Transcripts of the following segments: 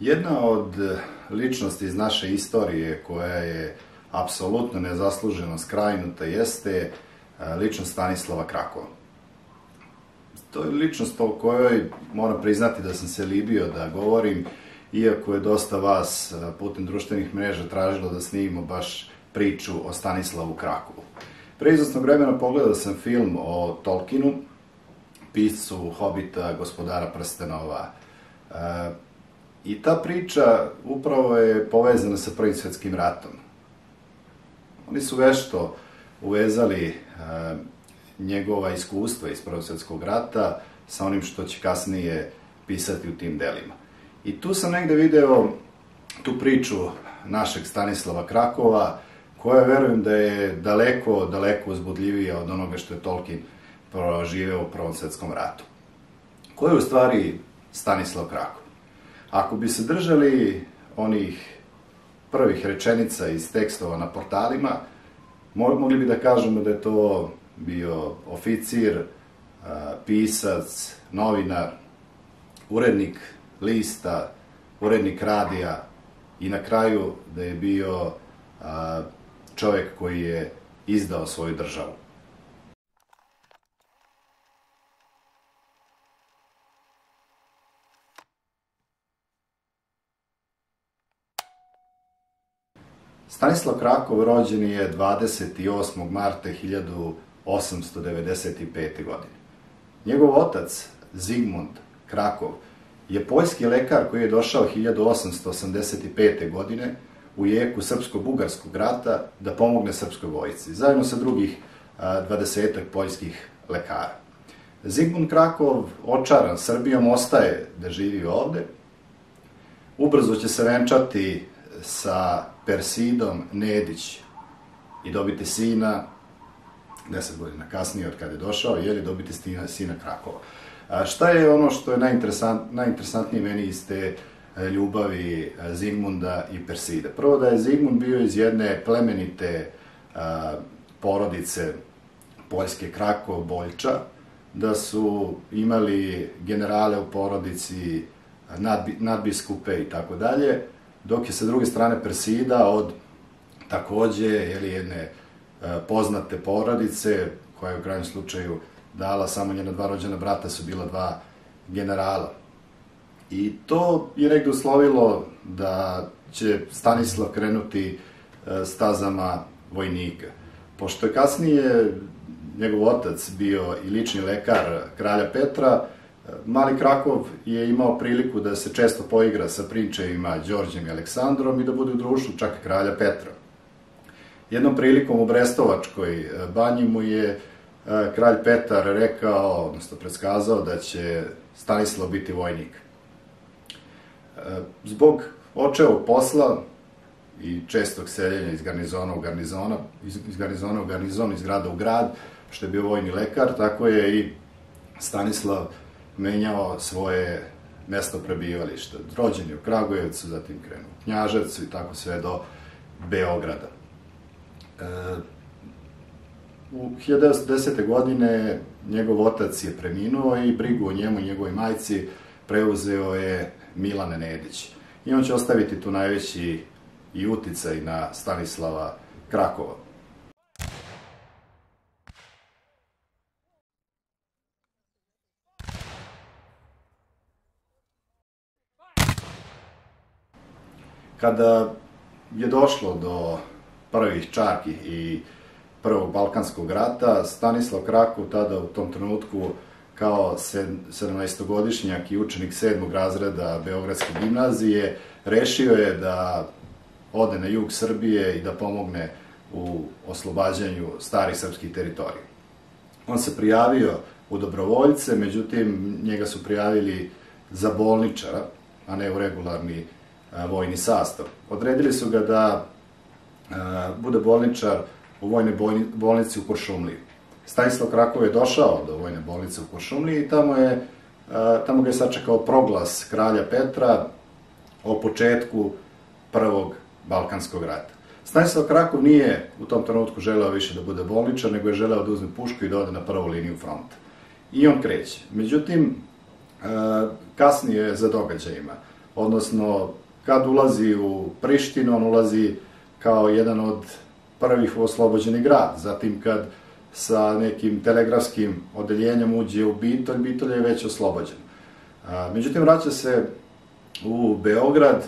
Jedna od ličnosti iz naše istorije koja je apsolutno nezasluženo skrajnuta jeste ličnost Stanislava Krakova. To je ličnost o kojoj moram priznati da sam se libio da govorim, iako je dosta vas putem društvenih mreža tražilo da snimimo baš priču o Stanislavu Krakovu. Pre izvesnog vremena pogledao sam film o Tolkienu, piscu Hobita, Gospodara prstenova. I ta priča upravo je povezana sa Prvim svetskim ratom. Oni su vešto uvezali njegova iskustva iz Prvog svetskog rata sa onim što će kasnije pisati u tim delima. I tu sam negde video tu priču našeg Stanislava Krakova, koja verujem da je daleko, daleko uzbudljivija od onoga što je Tolkien proživeo u Prvom svetskom ratu. Ko je u stvari Stanislav Krakov? Ako bi se držali onih prvih rečenica iz tekstova na portalima, mogli bi da kažemo da je to bio oficir, pisac, novinar, urednik lista, urednik radija i na kraju da je bio čovek koji je izdao svoju državu. Stanislav Krakov rođen je 28. marta 1895. godine. Njegov otac, Zigmund Krakov, je poljski lekar koji je došao 1885. godine u jeku Srpsko-bugarskog rata da pomogne srpskoj vojsci, zajedno sa drugih 20-ak poljskih lekara. Zigmund Krakov, očaran Srbijom, ostaje da živi ovde. Ubrzo će se venčati sa Persidom Nedić i dobiti sina, 10 godina kasnije od kada je došao, dobiti sina Krakova. Šta je ono što je najinteresantnije meni iz te ljubavi Zigmunda i Persida? Prvo da je Zigmund bio iz jedne plemenite porodice poljske Krakov, Boljča, da su imali generale u porodici, nadbiskupe i tako dalje, dok je sa druge strane Persida od takođe jedne poznate porodice, koja je u krajnjem slučaju dala samo njena dva rođena brata, su bila dva generala. I to je negde uslovilo da će Stanislav krenuti stazama vojnika. Pošto je kasnije njegov otac bio i lični lekar kralja Petra, mali Krakov je imao priliku da se često poigra sa prinčevima Đorđem i Aleksandrom i da bude u društvu čak kralja Petra. Jednom prilikom u Brestovačkoj banji mu je kralj Petar rekao, odnosno predskazao da će Stanislav biti vojnik. Zbog očevog posla i čestog seljenja iz garnizona u garnizon, iz grada u grad, što je bio vojni lekar, tako je i Stanislav menjao svoje mesto prebivališta. Rođen je u Kragujevcu, zatim krenuo u Knjaževcu i tako sve do Beograda. U 1910. godine njegov otac je preminuo i brigu o njemu i njegovoj majci preuzeo je Milan Nedić. I on će ostaviti tu najveći i uticaj na Stanislava Krakova. Kada je došlo do prvih čarki i Prvog balkanskog rata, Stanislav Krakov tada u tom trenutku kao 17-godišnjak i učenik 7. razreda Beogradske gimnazije rešio je da ode na jug Srbije i da pomogne u oslobađanju starih srpskih teritorija. On se prijavio u dobrovoljce, međutim njega su prijavili za bolničara, a ne u regularni vojni sastav. Odredili su ga da bude bolničar u vojnoj bolnici u Kuršumliji. Stanislav Krakov je došao do vojne bolnice u Kuršumliji i tamo ga je sačekao proglas kralja Petra o početku Prvog balkanskog rata. Stanislav Krakov nije u tom trenutku želeo više da bude bolničar, nego je želeo da uzme pušku i da ode na prvu liniju fronta. I on kreće. Međutim, kasnije za događajima odnosno kad ulazi u Prištinu, on ulazi kao jedan od prvih u oslobođeni grad. Zatim kad sa nekim telegrafskim odeljenjem uđe u Bitolj, Bitolj je već oslobođen. Međutim, vraća se u Beograd,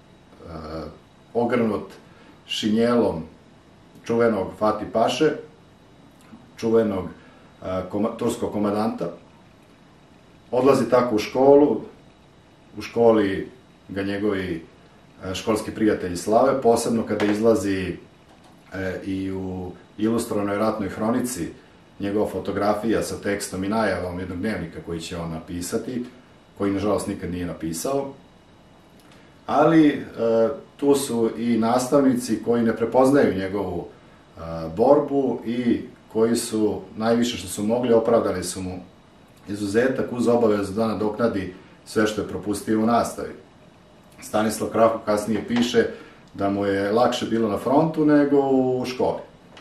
ogrnut šinjelom čuvenog Fati Paše, čuvenog turskog komandanta. Odlazi tako u školu, u školi ga njegovi školski prijatelji slave, posebno kada izlazi i u ilustrovanoj ratnoj hronici njegova fotografija sa tekstom i najavom jednog dnevnika koji će on napisati, koji nažalost nikad nije napisao. Ali tu su i nastavnici koji ne prepoznaju njegovu borbu i koji su najviše što su mogli opravdali su mu izuzetak uz obavezu da nadoknadi sve što je propustio u nastavi. Stanislav Krakov kasnije piše da mu je lakše bilo na frontu nego u školi.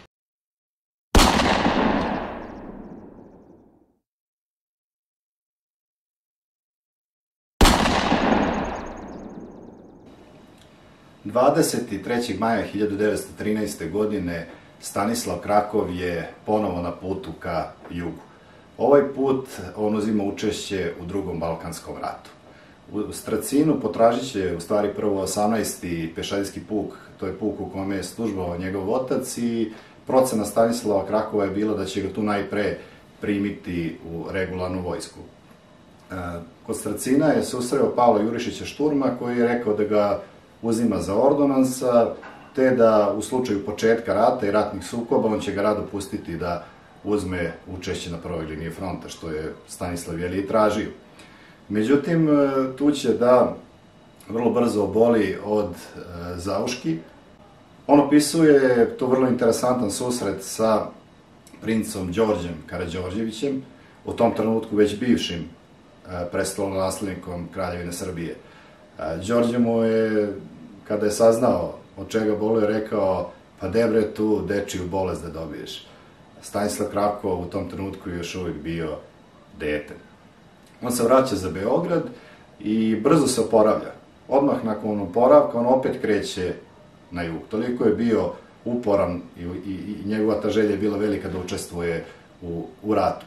„23. maja 1913. godine Stanislav Krakov je ponovo na putu ka jugu. Ovaj put on uzima učešće u Drugom Balkanskom ratu. U Stracinu potražit će u stvari prvo 18. pešadijski puk, to je puk u kome je službovao njegov otac, i procena Stanislava Krakova je bila da će ga tu najpre primiti u regularnu vojsku. Kod Stracina je susreo Pavla Jurišića Šturma, koji je rekao da ga uzima za ordonansa, te da u slučaju početka rata i ratnih sukoba on će ga rado pustiti da uzme učešće na prvoj liniji fronta, što je Stanislav i tražio. Međutim, tu će da vrlo brzo oboli od zauški. On opisuje to vrlo interesantan susret sa princom Đorđem Karađorđevićem, u tom trenutku već bivšim prestolonaslednikom Kraljevine Srbije. Đorđe mu je, kada je saznao od čega boluje, rekao: pa debre tu dečiju bolest da dobiješ. Stanislav Krakov u tom trenutku je još uvijek bio dete. On se vraća za Beograd i brzo se oporavlja. Odmah nakon oporavka on opet kreće na jug. Toliko je bio uporan i njegova ta želja je bila velika da učestvuje u ratu.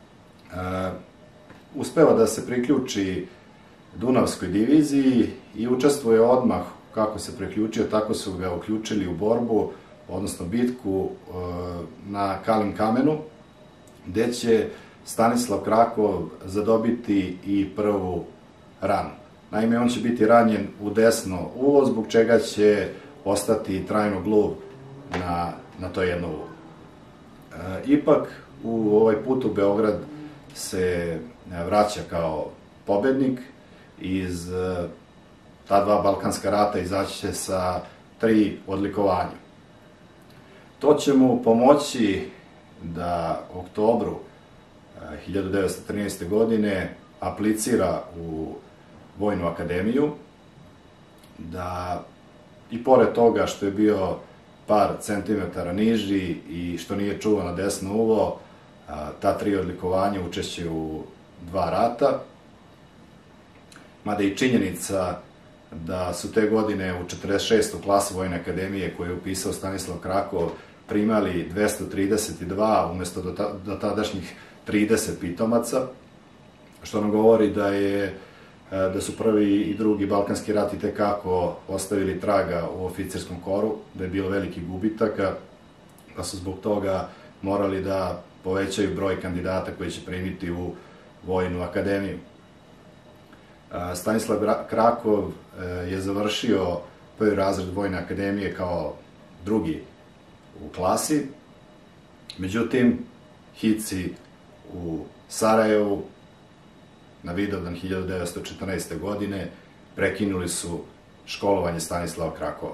Uspeva da se priključi Dunavskoj diviziji i učestvuje odmah. Kako se priključio, tako su ga uključili u borbu, odnosno bitku na Kalim kamenu, gde će Stanislav Krakov zadobiti i prvu ranu. Naime, on će biti ranjen u desno uvo, zbog čega će ostati trajno gluv na to jedno uvo. Ipak, u ovaj put u Beograd se vraća kao pobednik. Iz ta dva Balkanska rata izaći će sa 3 odlikovanja. To će mu pomoći da u oktobru 1913. godine aplicira u Vojnu akademiju, da i pored toga što je bio par centimetara niži i što nije čuvao na desno uvo, ta 3 odlikovanja, učešće u 2 rata, mada i činjenica da su te godine u 46. klasu Vojne akademije, koju je upisao Stanislav Krakov, primali 232 umesto do tadašnjih 30 pitomaca, što nam govori da su prvi i drugi Balkanski rat i tekako ostavili traga u oficirskom koru, da je bilo velikih gubitaka, pa su zbog toga morali da povećaju broj kandidata koji će primiti u Vojnu akademiju. Stanislav Krakov je završio prvi razred Vojne akademije kao drugi u klasi, međutim, Hici u Sarajevu na Vidovdan 1914. godine prekinuli su školovanje Stanislava Krakova.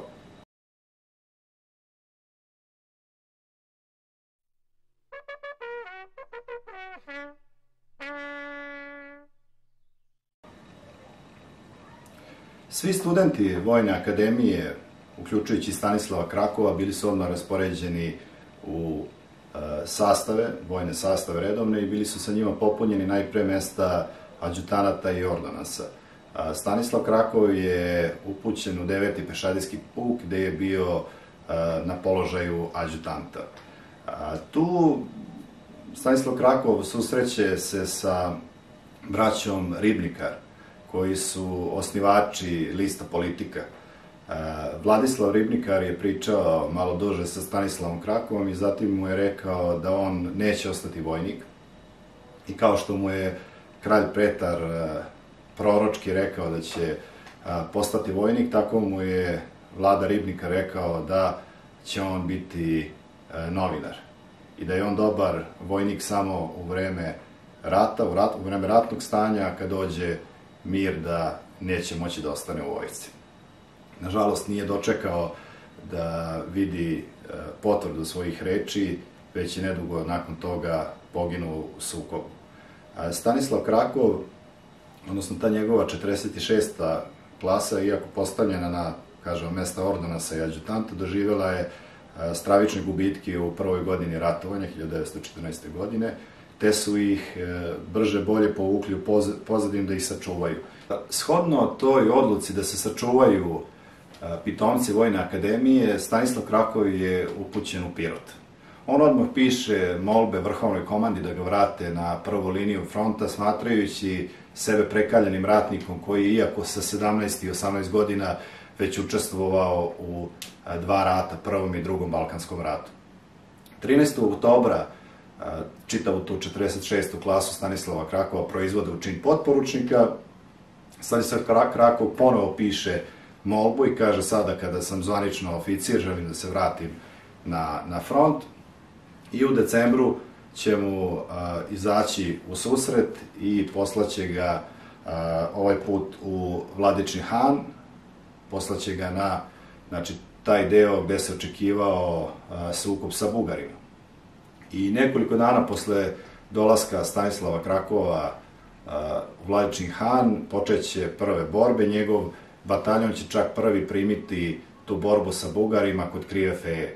Svi studenti Vojne akademije, uključujući Stanislava Krakova, bili su odmah raspoređeni u vojne sastave redovne i bili su sa njima popunjeni najpre mesta adjutanata i ordonansa. Stanislav Krakov je upućen u 9. pešadijski puk gde je bio na položaju adjutanta. Tu Stanislav Krakov susreće se sa braćom Ribnikar, koji su osnivači lista Politika. Vladislav Ribnikar je pričao malo duže sa Stanislavom Krakovom i zatim mu je rekao da on neće ostati vojnik. I kao što mu je kralj Petar proročki rekao da će postati vojnik, tako mu je Vlada Ribnikar rekao da će on biti novinar. I da je on dobar vojnik samo u vreme rata, u vreme ratnog stanja, kad dođe mir da neće moći da ostane u vojsci. Nažalost, nije dočekao da vidi potvrdu svojih reči, već je nedugo nakon toga poginuo u sukobu. Stanislav Krakov, odnosno ta njegova 46. klasa, iako postavljena na, kažemo, mesta ordonansa i adjutanta, doživjela je stravične gubitke u prvoj godini ratovanja, 1914. godine, te su ih brže bolje povukli u pozadinu da ih sačuvaju. Shodno toj odluci da se sačuvaju pitomci Vojne akademije, Stanislav Krakov je upućen u Pirot. On odmah piše molbe vrhovnoj komandi da ga vrate na prvu liniju fronta, smatrajući sebe prekaljenim ratnikom koji, iako sa 17 i 18 godina, već učestvovao u dva rata, prvom i drugom Balkanskom ratu. 13. oktobra čitavu tu 46. klasu Stanislava Krakova proizvode u čin potporučnika. Stanislav Krakov ponovo piše molbu i kaže: sada kada sam zvanično oficir, želim da se vratim na front. I u decembru će mu izaći u susret i poslaće ga ovaj put u Vladični Han, poslaće ga na, znači, taj deo gde se očekivao sukob sa Bugarima. I nekoliko dana posle dolaska Stanislava Krakova u Vladični Han počeće prve borbe. Njegov bataljon će čak prvi primiti tu borbu sa Bugarima kod Krive Feje.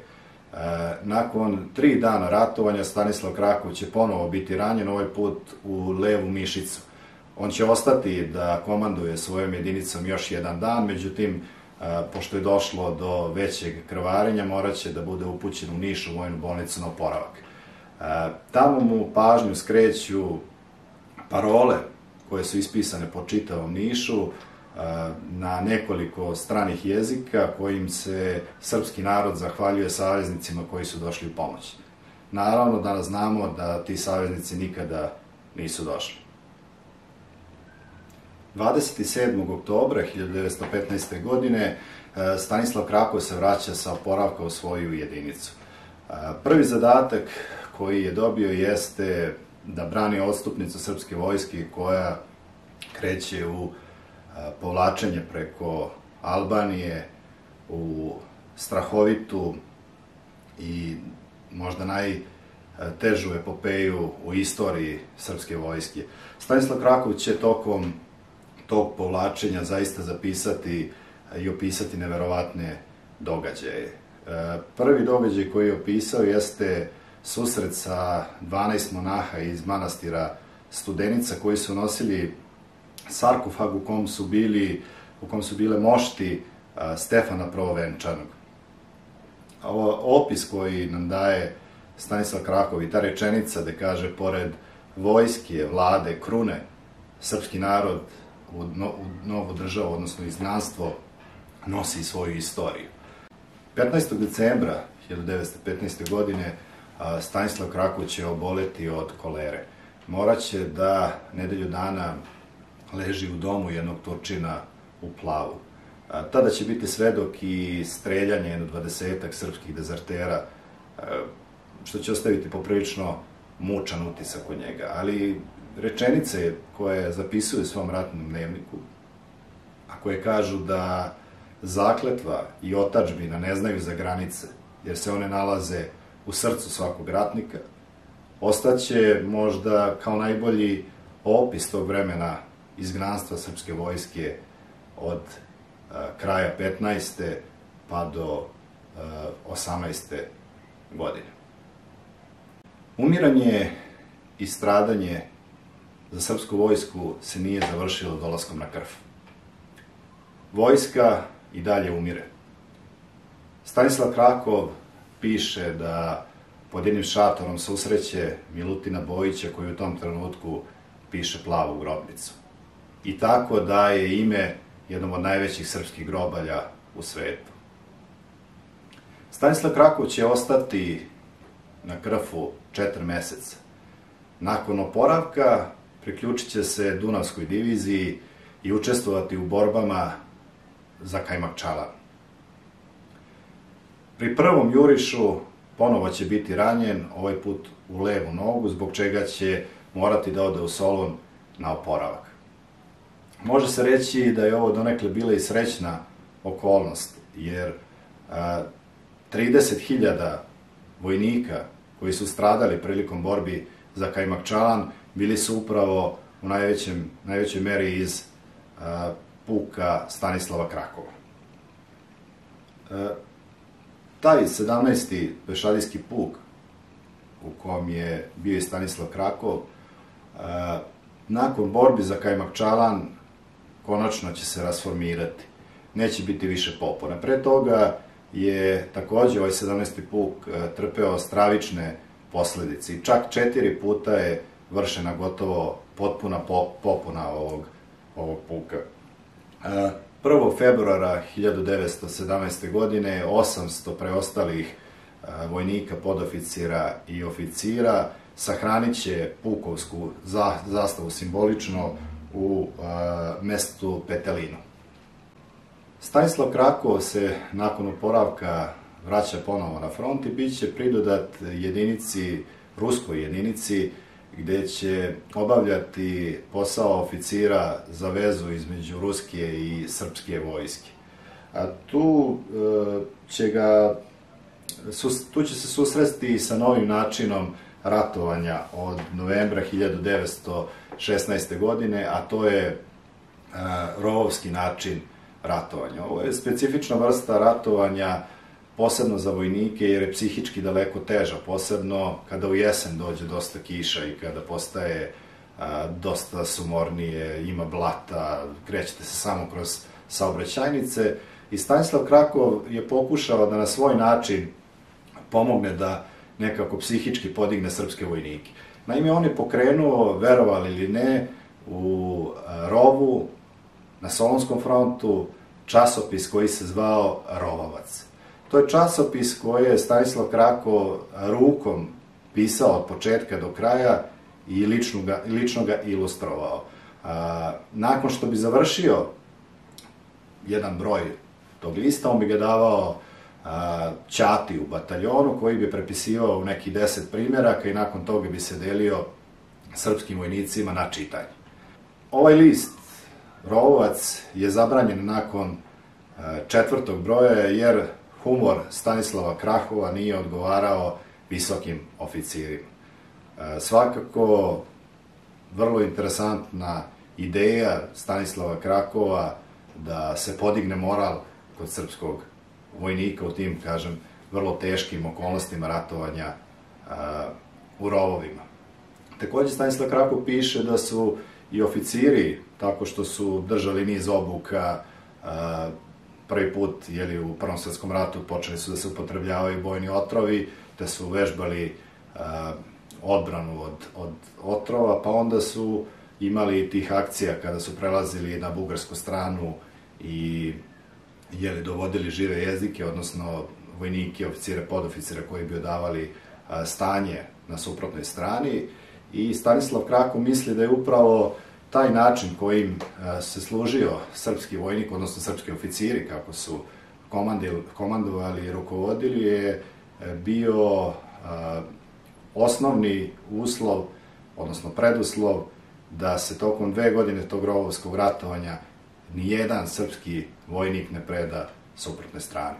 Nakon 3 dana ratovanja Stanislav Krakov će ponovo biti ranjen, ovaj put u levu mišicu. On će ostati da komanduje svojom jedinicom još jedan dan, međutim, pošto je došlo do većeg krvarenja, moraće da bude upućen u Niš, u vojnu bolnicu na oporavak. Tamo mu pažnju skreću parole koje su ispisane po čitavom Nišu na nekoliko stranih jezika, kojim se srpski narod zahvaljuje saveznicima koji su došli u pomoć. Naravno, danas znamo da ti saveznici nikada nisu došli. 27. oktobra 1915. godine Stanislav Krakov se vraća sa oporavka u svoju jedinicu. Prvi zadatak koji je dobio jeste da brani odstupnicu srpske vojske koja kreće u povlačenje preko Albanije u strahovitu i možda najtežu epopeju u istoriji srpske vojske. Stanislav Krakov će tokom tog povlačenja zaista zapisati i opisati neverovatne događaje. Prvi događaj koji je opisao jeste susret sa 12 monaha iz manastira Studenica koji su nosili sarkofag u kom su bile mošti Stefana Prvovenčanog. Opis koji nam daje Stanislav Krakov i ta rečenica da kaže: pored vojske, vlade, krune, srpski narod u novu državu, odnosno izgnanstvo, nosi svoju istoriju. 15. decembra 1915. godine Stanislav Krakov će oboleti od kolere. Moraće da nedelju dana leži u domu jednog Turčina u Plavu. Tada će biti svedok i streljanje jedno 20-ak srpskih dezertera, što će ostaviti poprilično mučan utisak od njega. Ali rečenice koje zapisuje u svom ratnom dnevniku, a koje kažu da zakletva i otadžbina ne znaju za granice, jer se one nalaze u srcu svakog ratnika, ostaće možda kao najbolji opis tog vremena izgnanstva srpske vojske od kraja 15. pa do 18. godine. Umiranje i stradanje za srpsku vojsku se nije završilo dolaskom na krv. vojska i dalje umire. Stanislav Krakov piše da pod jednim šatorom susreće Milutina Bojića koji u tom trenutku piše Plavu grobnicu. I tako daje ime jednom od najvećih srpskih grobalja u svetu. Stanislav Krakov će ostati na Krfu 4 meseca. Nakon oporavka priključit će se Dunavskoj diviziji i učestvovati u borbama za Kajmakčalan. Pri prvom jurišu ponovo će biti ranjen, ovaj put u levu nogu, zbog čega će morati da ode u Solun na oporavak. Može se reći da je ovo donekle bila i srećna okolnost, jer 30.000 vojnika koji su stradali prilikom borbi za Kajmakčalan bili su upravo u najvećoj meri iz puka Stanislava Krakova. Taj 17. pešadijski puk u kom je bio i Stanislav Krakov, nakon borbi za Kajmakčalan konačno će se rasformirati. Neće biti više popora. Pre toga je takođe ovaj 17. puk trpeo stravične posledice i čak 4 puta je vršena gotovo potpuna popuna ovog puka. 1. februara 1917. godine 800 preostalih vojnika, podoficira i oficira sahranit će pukovsku zastavu simbolično u mestu Petelinu. Stanislav Krakov se nakon oporavka vraća ponovo na front i bit će pridodat ruskoj jedinici, gde će obavljati posao oficira za vezu između ruske i srpske vojske. Tu će se susresti sa novim načinom ratovanja od novembra 1916. godine, a to je rovovski način ratovanja. Ovo je specifična vrsta ratovanja, posebno za vojnike, jer je psihički daleko teža, posebno kada u jesen dođe dosta kiša i kada postaje dosta sumornije, ima blata, krećete se samo kroz saobraćajnice. I Stanislav Krakov je pokušao da na svoj način pomogne da nekako psihički podigne srpske vojnike. Naime, on je pokrenuo, verovali ili ne, u rovu, na Solunskom frontu, časopis koji se zvao Rovovac. To je časopis koji je Stanislav Krakov rukom pisao od početka do kraja i lično ga ilustrovao. Nakon što bi završio jedan broj tog lista, on bi ga davao ćati u bataljonu koji bi prepisivao u neki 10 primjeraka i nakon toga bi se delio srpskim vojnicima na čitanje. Ovaj list, Rovovac, je zabranjen nakon 4. broja jer humor Stanislava Krakova nije odgovarao visokim oficirima. Svakako, vrlo interesantna ideja Stanislava Krakova da se podigne moral kod srpskog vojnika u tim, kažem, vrlo teškim okolnostima ratovanja u rovovima. Takođe, Stanislav Krakov piše da su i oficiri, tako što su držali niz obuka, prvi put, u Prvom svetskom ratu počeli su da se upotrebljavaju bojni otrovi, te su vežbali odbranu od otrova, pa onda su imali tih akcija kada su prelazili na bugarsku stranu i dovodili žive jezike, odnosno vojnike, oficire, podoficire koji bi odavali stanje na suprotnoj strani. I Stanislav Krakov misli da je upravo taj način kojim se služio srpski vojnik, odnosno srpski oficiri, kako su komandovali i rukovodili, je bio osnovni uslov, odnosno preduslov, da se tokom 2 godine tog rovovskog ratovanja nijedan srpski vojnik ne preda suprotne strane.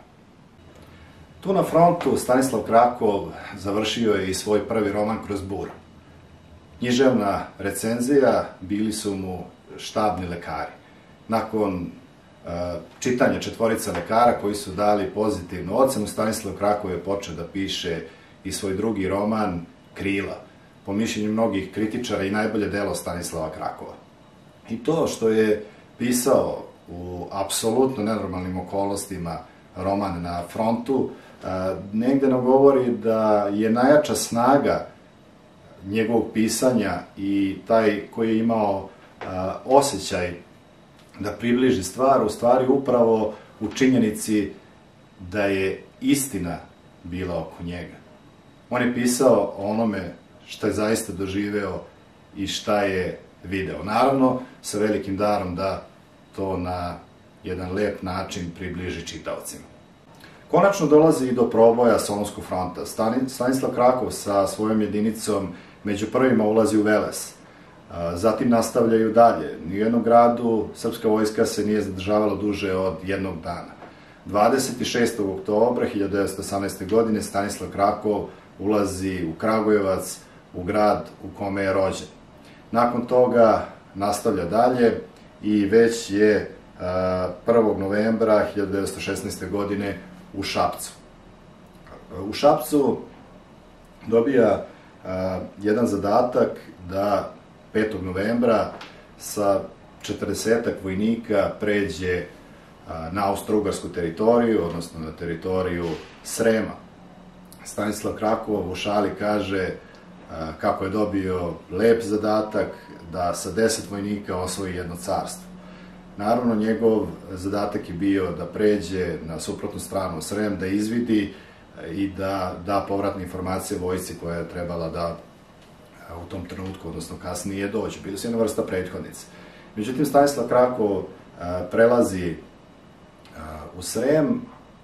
Tu na frontu Stanislav Krakov završio je i svoj prvi roman Kroz buru. Književna recenzija bili su mu štabni lekari. Nakon čitanja 4 lekara koji su dali pozitivnu ocenu, Stanislav Krakov je počeo da piše i svoj drugi roman Krila, po mišljenju mnogih kritičara i najbolje delo Stanislava Krakova. I to što je pisao u apsolutno nenormalnim okolnostima roman na frontu, negde nam govori da je najjača snaga njegovog pisanja i taj koji je imao osjećaj da približi stvar, u stvari upravo u činjenici da je istina bila oko njega. On je pisao o onome šta je zaista doživeo i šta je video. Naravno, sa velikim darom da to na jedan lep način približi čitaocima. Konačno dolazi i do proboja Solunskog fronta. Stanislav Krakov sa svojom jedinicom među prvima ulazi u Veles. Zatim nastavljaju dalje. Ni u jednom gradu srpska vojska se nije zadržavala duže od jednog dana. 26. oktobra 1918. godine Stanislav Krakov ulazi u Kragujevac, u grad u kome je rođen. Nakon toga nastavlja dalje i već je 1. novembra 1916. godine u Šapcu. U Šapcu dobija jedan zadatak da 5. novembra sa 40 vojnika pređe na austro-ugarsku teritoriju, odnosno na teritoriju Srema. Stanislav Krakov u šali kaže kako je dobio lep zadatak da sa 10 vojnika osvoji jedno carstvo. Naravno, njegov zadatak je bio da pređe na suprotnu stranu Srem, da izvidi i da da povratne informacije vojsci koja je trebala da u tom trenutku, odnosno kasnije, dođe. Bilo se jedna vrsta prethodnice. Međutim, Stanislav Krakov prelazi u Srem,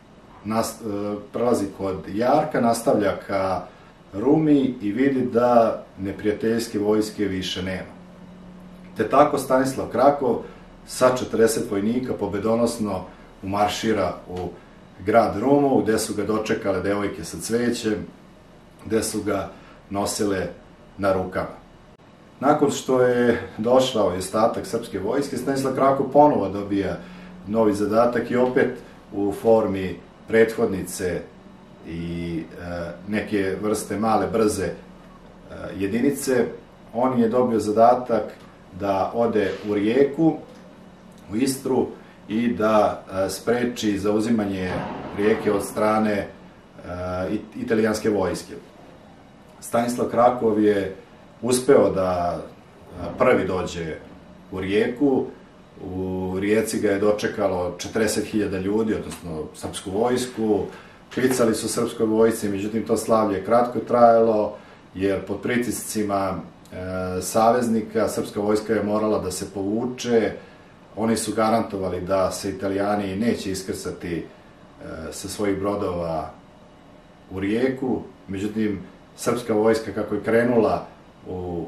prelazi kod Jarka, nastavlja ka Rumi i vidi da neprijateljske vojske više nema. Te tako Stanislav Krakov sa 40 vojnika pobedonosno umaršira u grad Rumu, gde su ga dočekale devojke sa cvećem, gde su ga nosile na rukama. Nakon što je došao i ostatak srpske vojske, Stanislav Krakov ponovo dobija novi zadatak i opet u formi prethodnice i neke vrste male, brze jedinice. On je dobio zadatak da ode u Rijeku, u Istru, i da spreči zauzimanje Rijeke od strane italijanske vojske. Stanislav Krakov je uspeo da prvi dođe u Rijeku. U Rijeci ga je dočekalo 40.000 ljudi, odnosno srpsku vojsku. Klicali su srpskoj vojsci, međutim to slavlje je kratko trajalo, jer pod pritiscima saveznika srpska vojska je morala da se povuče. Oni su garantovali da se Italijani neće iskrcati sa svojih brodova u Rijeku, međutim srpska vojska kako je krenula u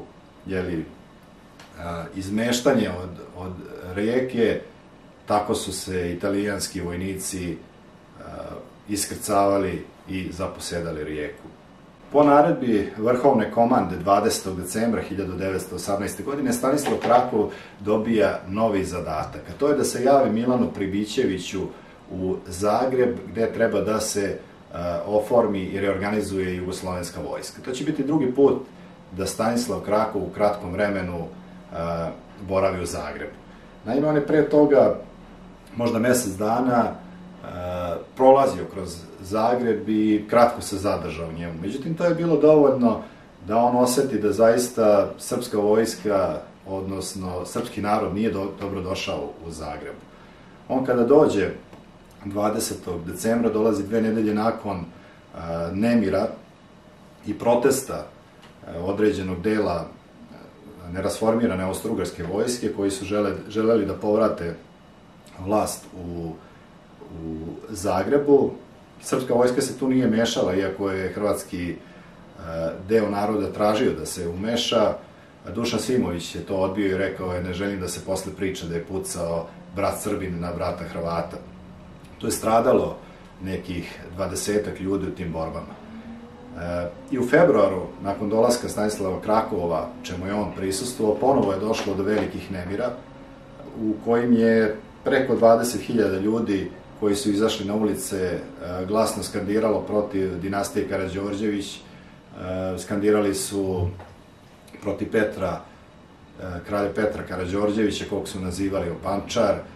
izmeštanje od Rijeke, tako su se italijanski vojnici iskrcavali i zaposedali Rijeku. Po naredbi Vrhovne komande 20. decembra 1918. godine Stanislav Krakov dobija novi zadatak, a to je da se javi Milanu Pribićeviću u Zagreb, gde treba da se oformi i reorganizuje jugoslovenska vojska. To će biti drugi put da Stanislav Krakov u kratkom vremenu boravi u Zagrebu. Naime, on je pre toga, možda mesec dana, prolazio kroz Zagreb i kratko se zadržao u njemu. Međutim, to je bilo dovoljno da on oseti da zaista srpska vojska, odnosno srpski narod, nije dobro došao u Zagrebu. On kada dođe 20. decembra, dolazi 2 nedelje nakon nemira i protesta određenog dela nerasformirane austro-ugarske vojske, koji su želeli da povrate vlast u Zagrebu. Srpska vojska se tu nije mešala, iako je hrvatski deo naroda tražio da se umeša. Dušan Svimović je to odbio i rekao je: ne želim da se posle priča da je pucao brat Srbin na brata Hrvata. Tu je stradalo nekih 20 ljudi u tim borbama. I u februaru, nakon dolaska Stanislava Krakova, čemu je on prisustvovao, ponovo je došlo do velikih nemira, u kojim je preko 20.000 ljudi koji su izašli na ulice glasno skandiralo protiv dinastije Karađorđević. Skandirali su protiv kralja Petra Karađorđevića, kog su nazivali opančar.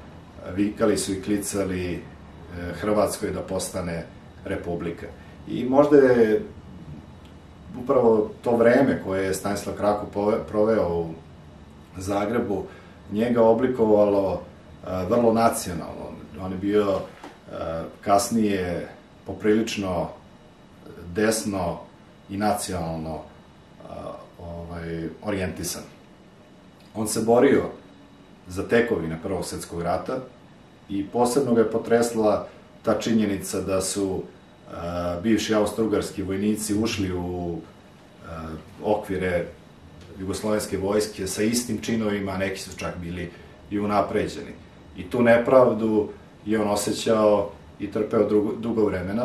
vikali su i klicali Hrvatskoj da postane republika. I možda je upravo to vreme koje je Stanislav Krakov proveo u Zagrebu njega oblikovalo vrlo nacionalno. On je bio kasnije poprilično desno i nacionalno orijentisan. On se borio za tekovine Prvog svjetskog rata i posebno ga je potresla ta činjenica da su bivši austro-ugarski vojnici ušli u okvire jugoslovenske vojske sa istim činovima, a neki su čak bili i unapređeni. I tu nepravdu je on osjećao i trpeo dugo vremena,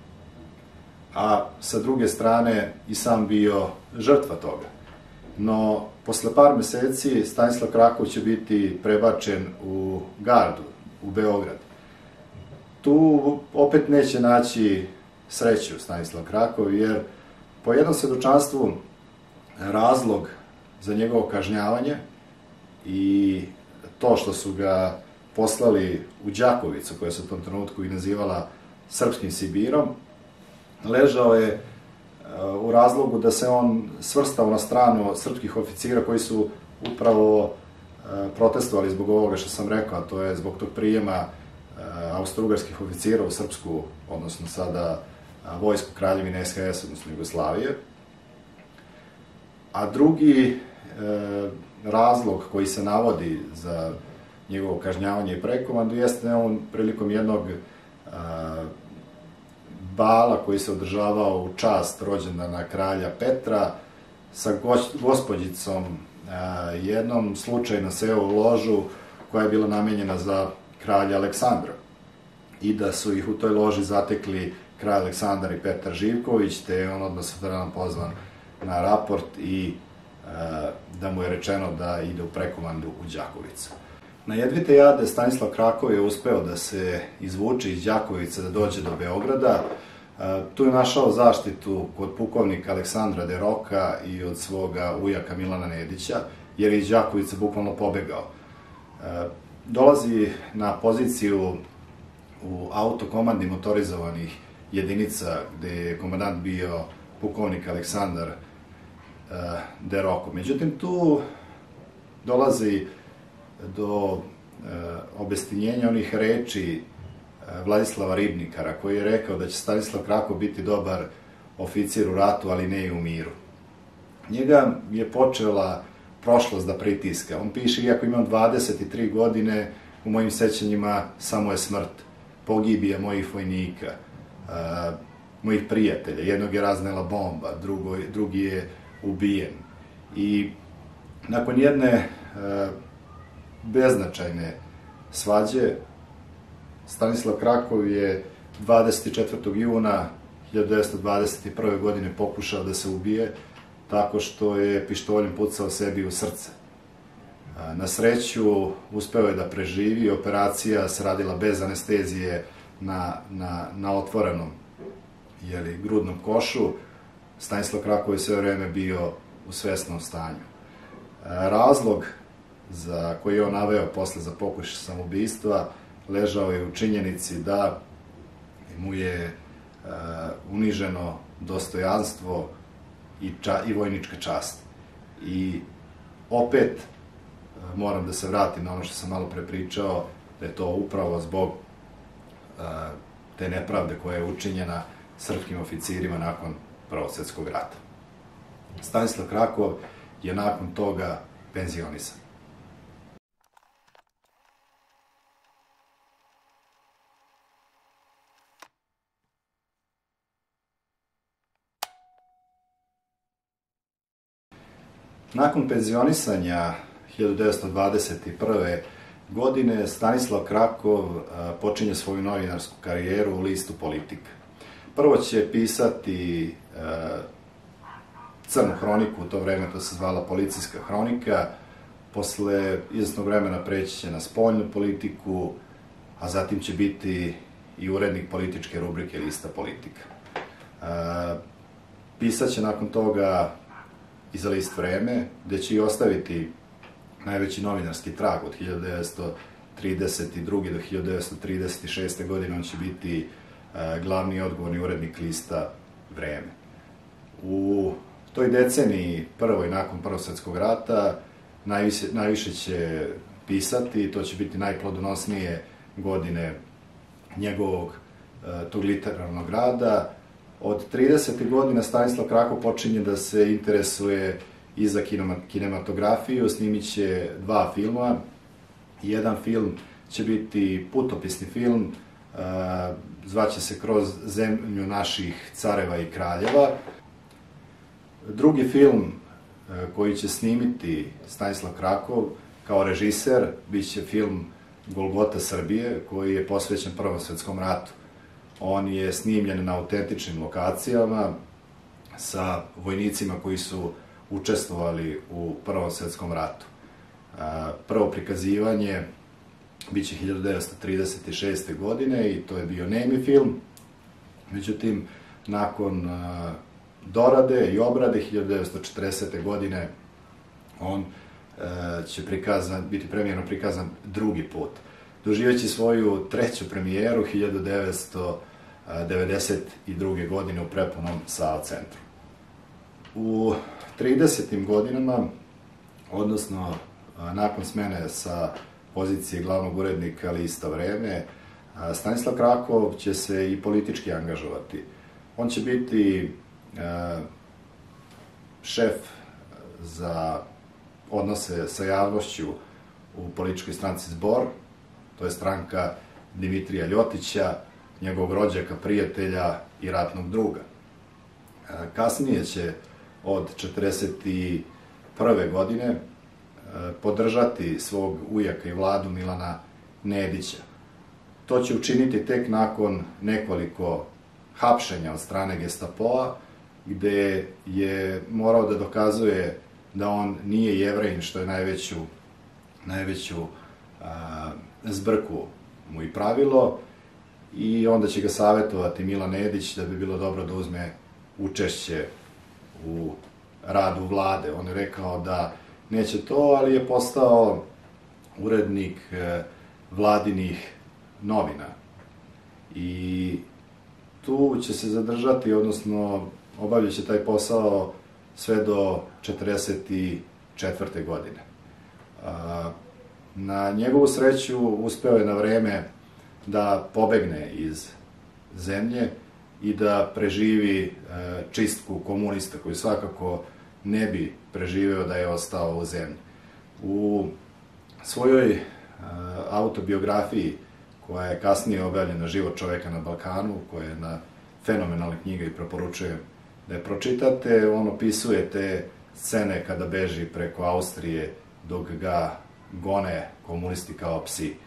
a sa druge strane i sam bio žrtva toga. No, posle par meseci Stanislav Krakov će biti prebačen u gardu, u Beograd. Tu opet neće naći sreću Stanislav Krakov, jer po jednom svedočanstvu razlog za njegovo kažnjavanje i to što su ga poslali u Đakovicu, koja se u tom trenutku i nazivala Srpskim Sibirom, ležao je u razlogu da se on svrstao na stranu srpskih oficira koji su upravo protestovali zbog ovoga što sam rekao, a to je zbog tog prijema austro-ugarskih oficira u srpsku, odnosno sada vojsku Kraljevine SHS, odnosno Jugoslavije. A drugi razlog koji se navodi za njegovo kažnjavanje i prekomandu jeste da on prilikom jednog bala koji se održavao u čast rođendana kralja Petra sa gospođicom jednom slučajno seo u ložu koja je bila namenjena za kralja Aleksandra i da su ih u toj loži zatekli kralj Aleksandar i Petar Živković, te je on odmah sutradan pozvan na raport i da mu je rečeno da ide u prekomandu u Đakovicu. Na jedvite jade Stanislav Krakov je uspeo da se izvuče iz Đakovice, da dođe do Beograda. Tu je našao zaštitu kod pukovnika Aleksandra de Roka i od svoga ujaka Milana Nedića, jer je iz Đakovice bukvalno pobegao. Dolazi na poziciju u autokomandi motorizovanih jedinica, gde je komandant bio pukovnik Aleksandar de Roko. Međutim, tu dolazi do obestinjenja onih reči Vladislava Ribnikara, koji je rekao da će Stanislav Krakov biti dobar oficir u ratu, ali ne i u miru. Njega je počela prošlost da pritiska. On piše, iako imam 23 godine, u mojim sećanjima samo je smrt, pogibija mojih vojnika, mojih prijatelja. Jednog je raznela bomba, drugi je ubijen. I nakon jedne beznačajne svađe, Stanislav Krakov je 24. juna 1921. godine pokušao da se ubije tako što je pištoljem pucao sebi u srce. Na sreću, uspeo je da preživi, operacija se radila bez anestezije na otvorenom grudnom košu. Stanislav Krakov je sve vreme bio u svesnom stanju. Razlog za koji je on naveo posle za pokušaj samoubistva ležao je u činjenici da mu je uniženo dostojanstvo i vojnička čast. I opet moram da se vratim na ono što sam malo pre pričao, da je to upravo zbog te nepravde koja je učinjena srpskim oficirima nakon Prvog svjetskog rata. Stanislav Krakov je nakon toga penzionisan. Nakon penzionisanja 1921. godine Stanislav Krakov počinje svoju novinarsku karijeru u listu Politika. Prvo će pisati crnu hroniku, u to vreme to se zvala Policijska hronika, posle izvesnog vremena preći će na spoljnu politiku, a zatim će biti i urednik političke rubrike lista Politika. Pisat će nakon toga i za list Vreme, gde će i ostaviti najveći novinarski trag od 1932. do 1936. godine on će biti glavni i odgovorni urednik lista Vreme. U toj deceniji, prvoj nakon Prvog svjetskog rata, najviše će pisati i to će biti najplodonosnije godine njegovog tog literarnog rada. Od 30. godina Stanislav Krakov počinje da se interesuje i za kinematografiju, snimit će 2 filma. Jedan film će biti putopisni film, zvaće se Kroz zemlju naših careva i kraljeva. Drugi film koji će snimiti Stanislav Krakov kao režiser biće film Golgota Srbije, koji je posvećen Prvom svjetskom ratu. On je snimljen na autentičnim lokacijama sa vojnicima koji su učestvovali u Prvom svjetskom ratu. Prvo prikazivanje biće 1936. godine i to je bio nemi film. Međutim, nakon dorade i obrade 1940. godine on će biti premijerno prikazan drugi put. Doživeći svoju treću premijeru 1992. godine u prepunom Sava centru. U 30. godinama, odnosno nakon smene sa pozicije glavnog urednika lista Vreme, Stanislav Krakov će se i politički angažovati. On će biti šef za odnose sa javnošću u političkoj stranci Zbor, to je stranka Dimitrija Ljotića, njegovog rođaka, prijatelja i ratnog druga. Kasnije će od 1941. godine podržati svog ujaka i vladu Milana Nedića. To će učiniti tek nakon nekoliko hapšenja od strane Gestapoa, gde je morao da dokazuje da on nije Jevrejin, što je najveću zbrku mu i pravilo, i onda će ga savjetovati Milan Nedić da bi bilo dobro da uzme učešće u radu vlade. On je rekao da neće to, ali je postao urednik vladinih novina. I tu će se zadržati, odnosno obavljat će taj posao sve do 1944. godine. Na njegovu sreću uspeo je na vreme da pobegne iz zemlje i da preživi čistku komunista, koju svakako ne bi preživeo da je ostao u zemlji. U svojoj autobiografiji, koja je kasnije objavljena Život čoveka na Balkanu, koja je jedna fenomenalna knjiga i preporučujem da je pročitate, on opisuje te scene kada beži preko Austrije dok ga gone komunisti kao psi.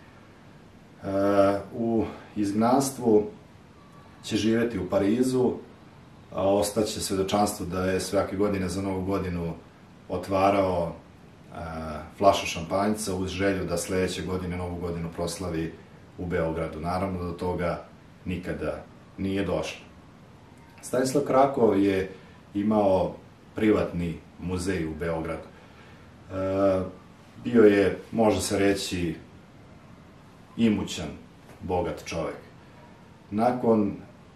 U izgnanstvu će živeti u Parizu, a ostaće svedočanstvo da je svake godine za Novu godinu otvarao flašu šampanjca uz želju da sledeće godine Novu godinu proslavi u Beogradu. Naravno da do toga nikada nije došlo. Stanislav Krakov je imao privatni muzej u Beogradu. Bio je, može se reći, imućan, bogat čovek. Nakon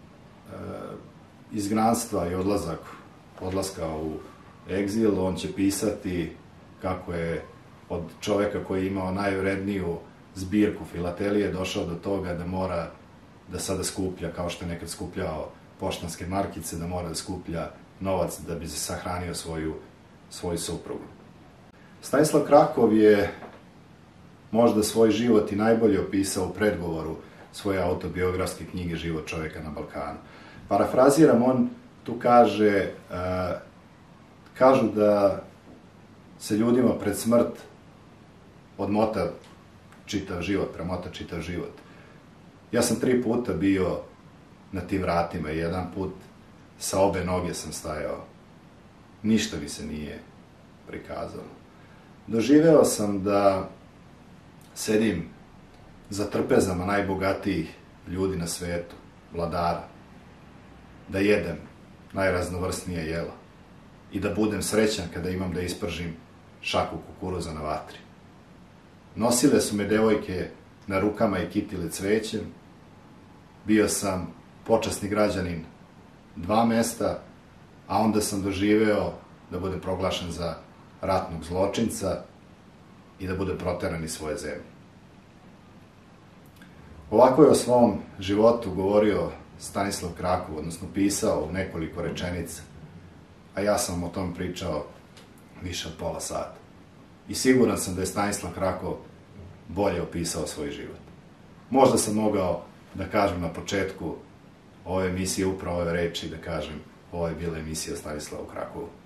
izgnanstva i odlaska u egzil, on će pisati kako je od čoveka koji je imao najvredniju zbirku filatelije došao do toga da mora da sada skuplja, kao što je nekad skupljao poštanske markice, da mora da skuplja novac da bi se sahranio svoju suprugu. Stanislav Krakov je možda svoj život i najbolje opisao u predgovoru svoje autobiografske knjige Život čoveka na Balkanu. Parafraziram, on tu kaže, kažu da se ljudima pred smrt odmota čitav život, premota čitav život. Ja sam 3 puta bio na tim vratima i jedan put sa obe noge sam stajao. Ništa mi se nije prikazalo. Doživeo sam da sedim za trpezama najbogatijih ljudi na svetu, vladara, da jedem najraznovrsnije jela i da budem srećan kada imam da ispržim šaku kukuruza na vatri. Nosile su me devojke na rukama i kitile cvećem, bio sam počasni građanin 2 mesta, a onda sam doživeo da bude proglašen za ratnog zločinca i da bude proteran iz svoje zemlje. Ovako je o svom životu govorio Stanislav Krakov, odnosno pisao u nekoliko rečenica, a ja sam o tom pričao više od pola sata. I siguran sam da je Stanislav Krakov bolje opisao svoj život. Možda sam mogao da kažem na početku ove emisije upravo ove reči, da kažem ovo je bila emisija Stanislava Krakovu.